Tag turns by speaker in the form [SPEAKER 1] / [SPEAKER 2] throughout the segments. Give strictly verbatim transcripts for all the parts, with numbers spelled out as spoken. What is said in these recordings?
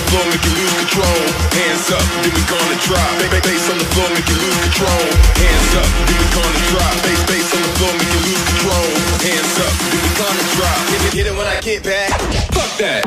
[SPEAKER 1] floor, make you lose control. Hands up, then we gonna drop. Bass on the floor, make you lose control. Hands up, then we gonna drop. Bass, bass on the floor, make you lose control. Hands up, then we gonna drop. Hit it, hit it when I get back. Fuck that.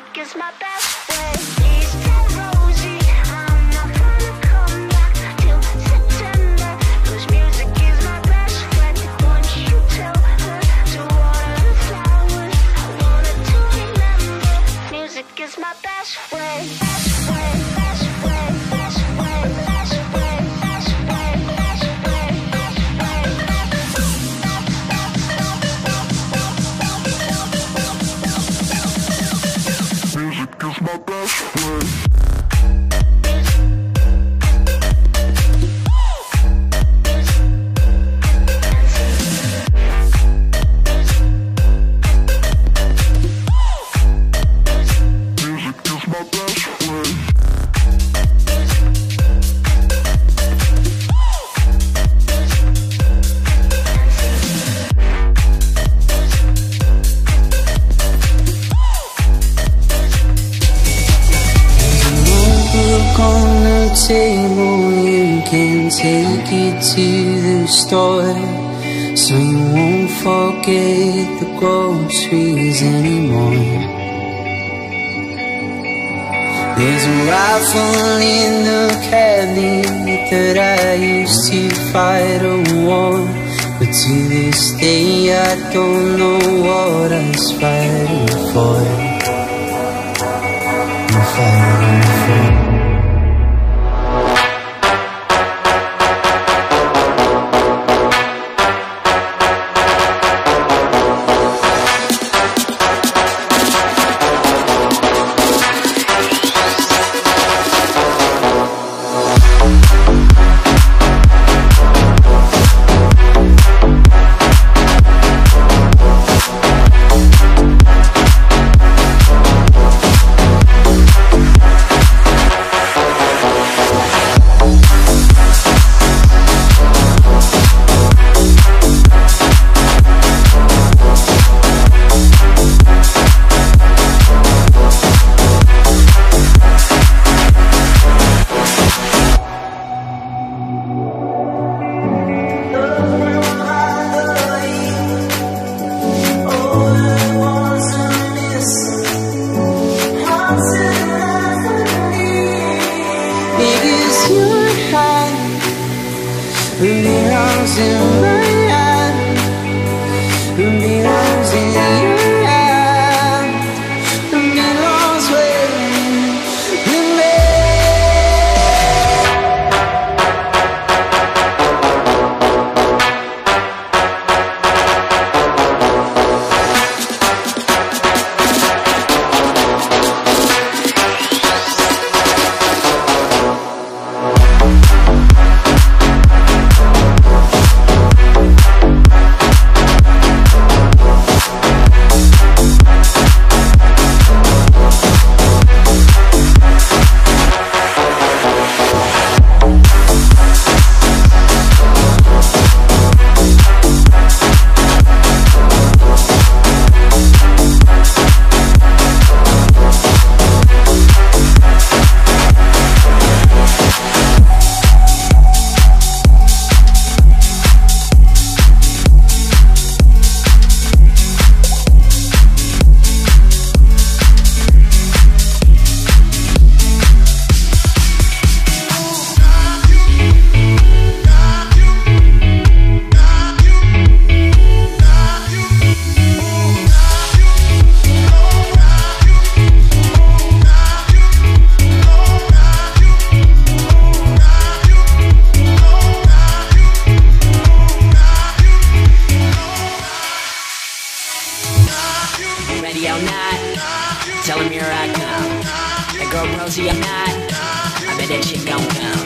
[SPEAKER 2] Music is my best friend. Please tell Rosie I'm not gonna come back till September, 'cause music is my best friend. Once you tell her to water the flowers, I want her to remember. Music is my best friend. Best friend, best friend, best friend, best friend, best friend, best friend, best friend.
[SPEAKER 1] Music is my best friend.
[SPEAKER 3] Table, you can take it to the store, so you won't forget the groceries anymore. There's a rifle in the cabinet that I used to fight a war, but to this day I don't know what I was fighting for. I'm fighting for. Belongs in my hand, belongs in your hand, belongs with me.
[SPEAKER 4] Radio night, tell him here I come. That girl Rosie, I'm not. I bet that shit gon' come.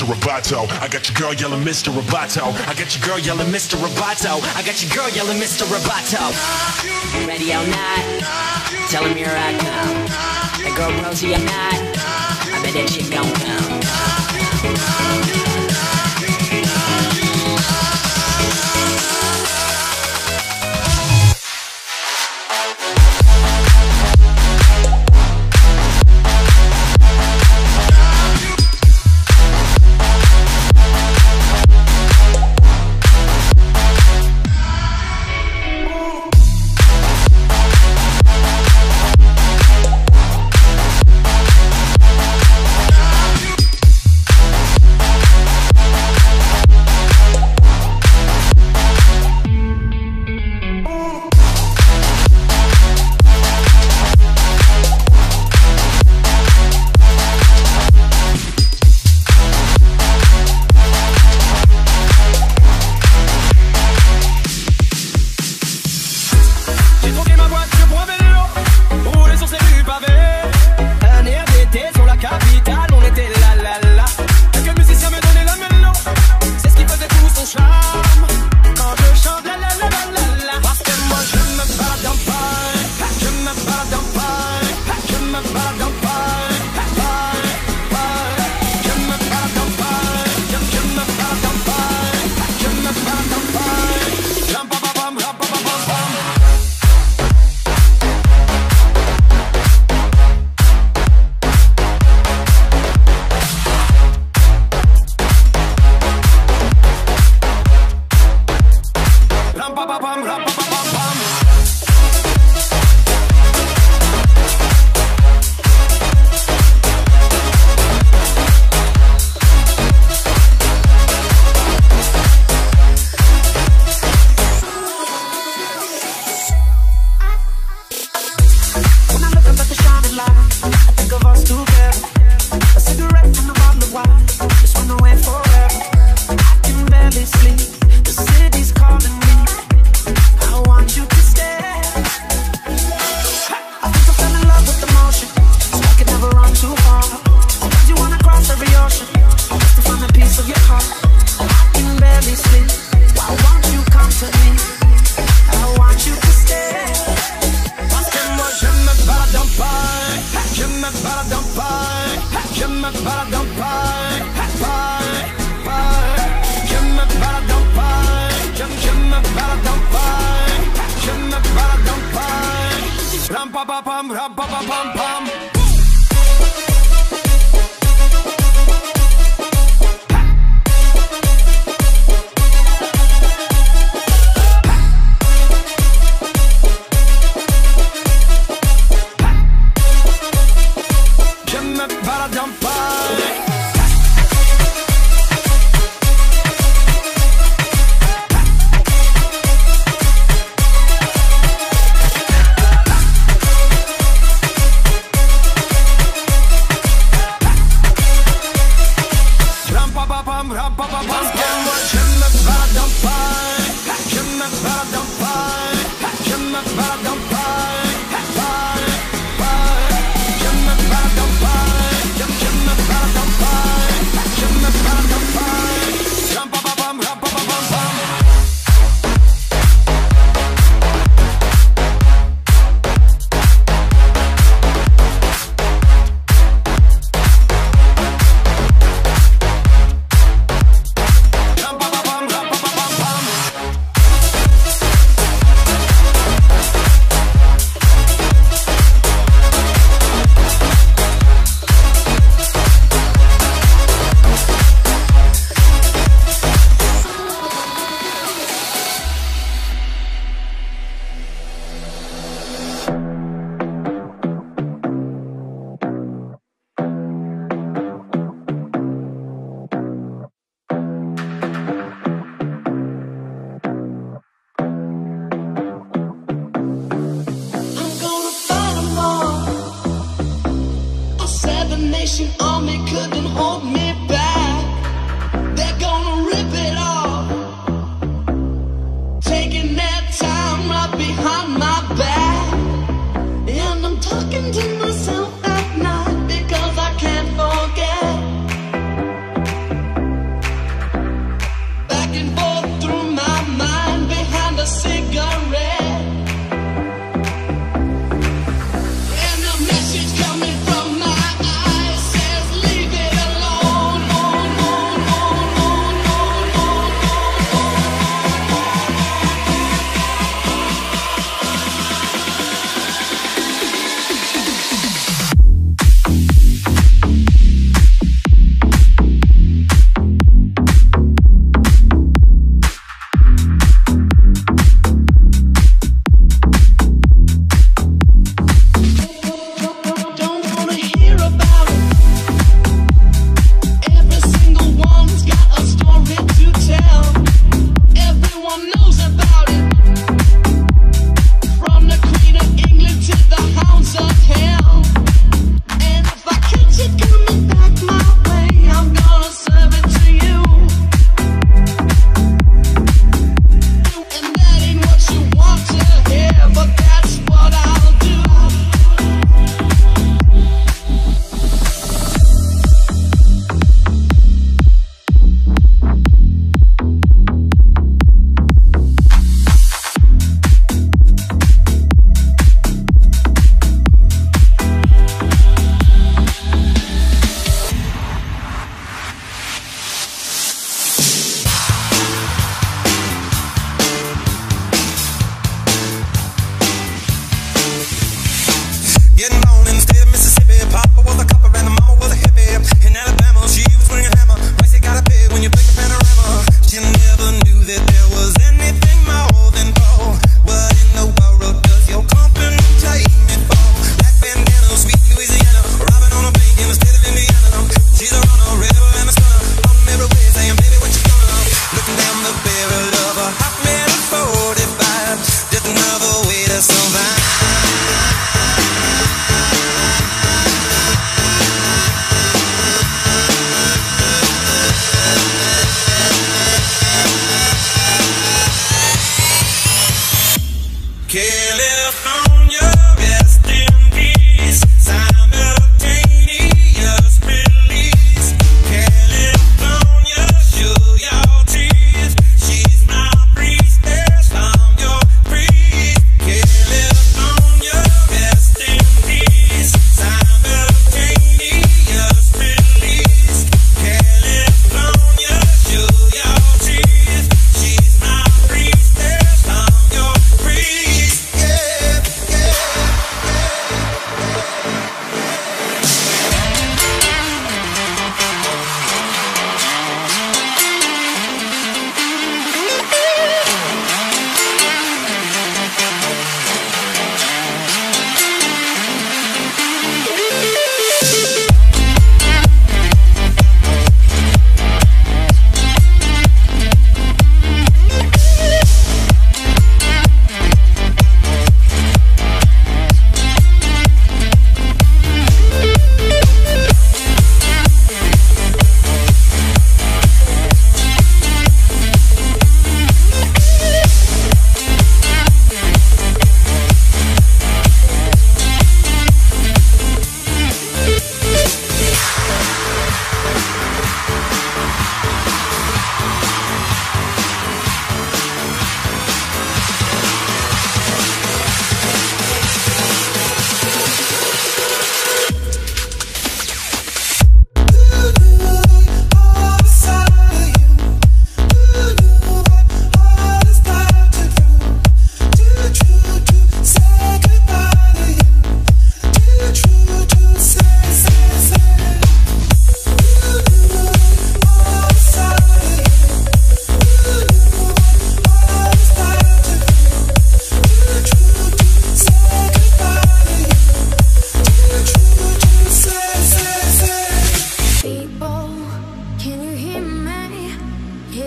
[SPEAKER 1] Roboto. I got your girl yelling Mister Roboto. I got your girl yelling Mister Roboto. I got your girl yelling Mister Roboto.
[SPEAKER 4] Ready or not, tell him here I come. That girl Rosie, I'm not. I bet that shit gon' come.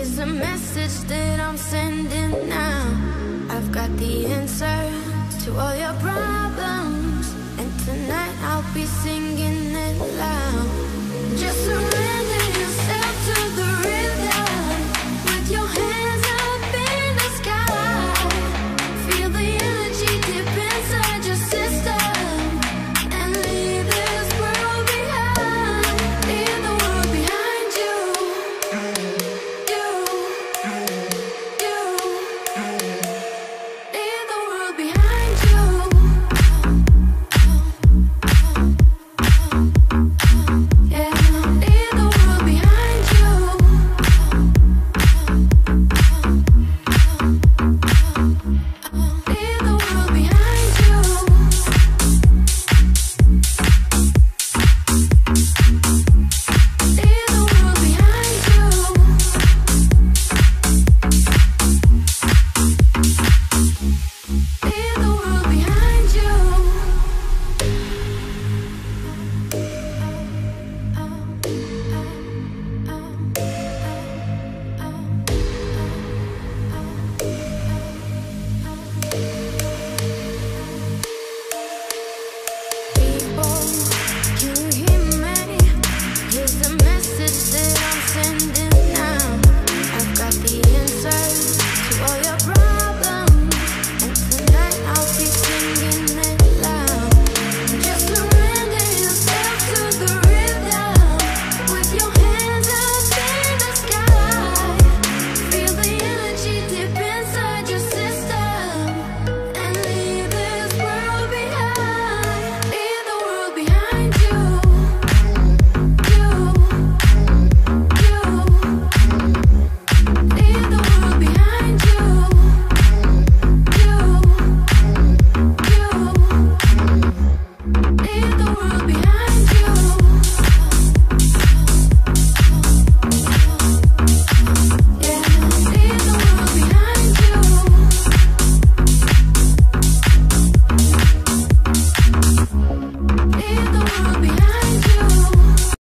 [SPEAKER 2] Here's a message that I'm sending now. I've got the answer to all your problems, and tonight I'll be singing it loud. Just surrender yourself to the rhythm, with your hands up in the sky. Feel the energy deep inside your system, and leave this world behind. Leave the world behind you. You, you, leave the world behind you. Yeah, leave the world behind you. Leave the world behind you. Leave the world behind you. Leave the world behind you. People, can you hear me? Here's a message that I'm sending now. I've got the